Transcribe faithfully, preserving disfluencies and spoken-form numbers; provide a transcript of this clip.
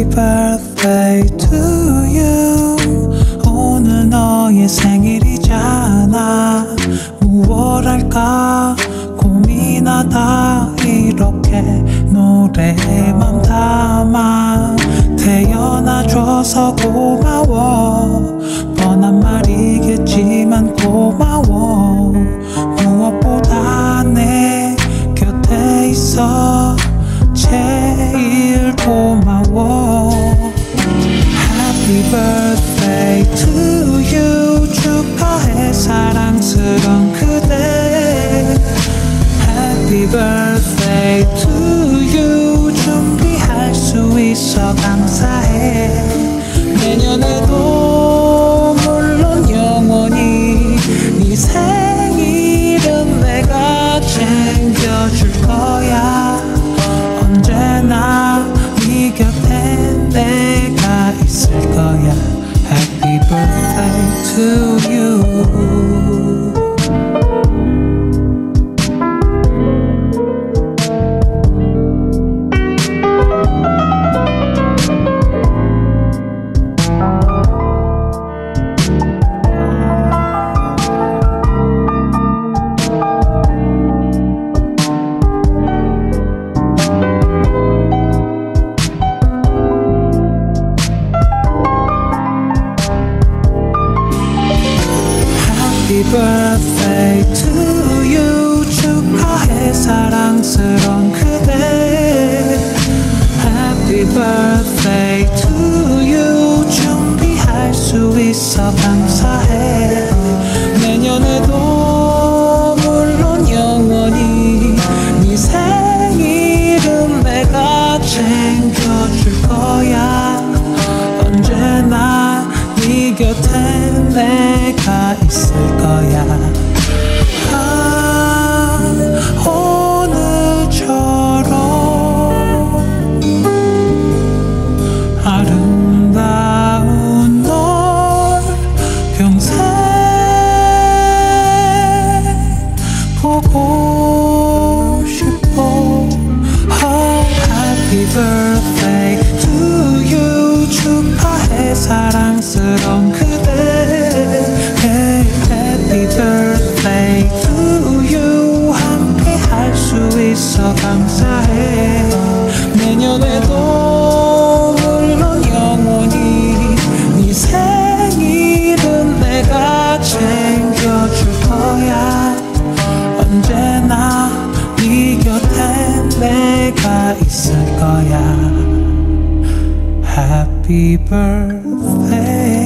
Happy birthday to you. 오늘 너의 생일이잖아. 무엇 할까 고민하다 이렇게 노래에 맘 담아. 태어나줘서 고마워. 뻔한 말이겠지만 고마워. 무엇보다 내 곁에 있어 제일 고마워. Happy birthday to you. 축하해 사랑스런 그대. Happy birthday to you. 준비할 수 있어 감사해. 내년에도 물론 영원히 네 생일은 내가 챙겨줄 거야. 언제나 네 곁에 내가 있을 거야. Happy birthday to you. Happy birthday to you. 축하해 사랑스런 그대. Happy birthday to you. 준비할 수 있어 감사해. 내년에도 물론 영원히 네 생일은 내가 챙겨줄 거야. 언제나 네 곁에 내가 있을 거야. 아, 오늘처럼 아름다운 널 평생 보고 싶어. Oh, happy birthday to you. 축하해 사랑스런 그대. Happy birthday to you. 함께 할 수 있어 감사해. 내년에도 물론 영원히 네 생일은 내가 챙겨줄 거야. 언제나 네 곁에 내가 있을 거야. Happy birthday.